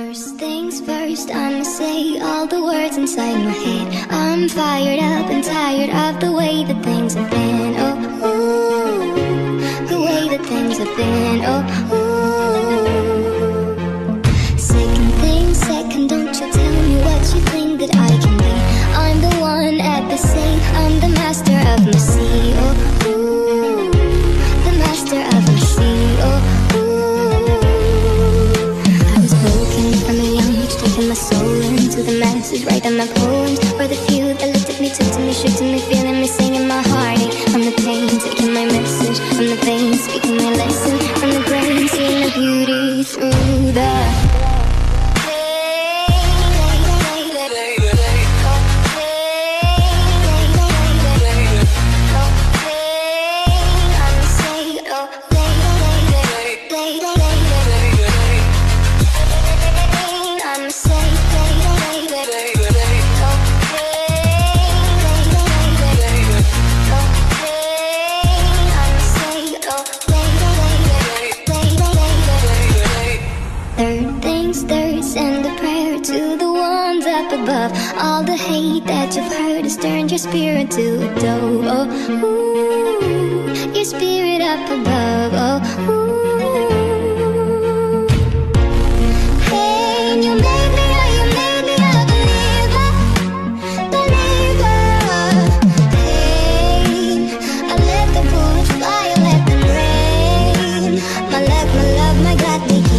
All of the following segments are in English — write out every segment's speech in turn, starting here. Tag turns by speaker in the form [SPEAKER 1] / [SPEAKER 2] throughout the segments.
[SPEAKER 1] First things first, I'ma say all the words inside my head. I'm fired up and tired of the way that things have been. Oh, ooh, the way that things have been. Oh, ooh. Second thing second, don't you tell me what you think that I can be. I'm the one at the sea, I'm the master of my sea. Oh, ooh, the master of my sea. Oh, taking my soul into the masses, writing my poems for the few that looked at me, took to me, shook to me, feeling me, singing my heartache from the pain, taking my message from the veins, speaking my lesson from the brain, seeing the beauty through the send a prayer to the ones up above. All the hate that you've heard has turned your spirit to a dove. Oh, ooh, your spirit up above. Oh, ooh. Hey, and you made me a believer, believer. Hey, I let the bullets fly, I let them rain. My luck, my love, my God, they keep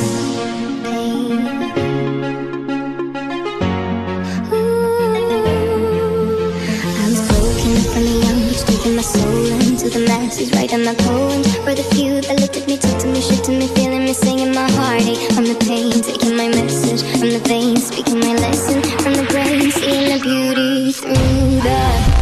[SPEAKER 1] my soul into the masses, writing my poems for the few that looked at me, took to me, shook to me, feeling me, singing my heartache from the pain, taking my message from the veins, speaking my lesson from the brain, seeing the beauty through the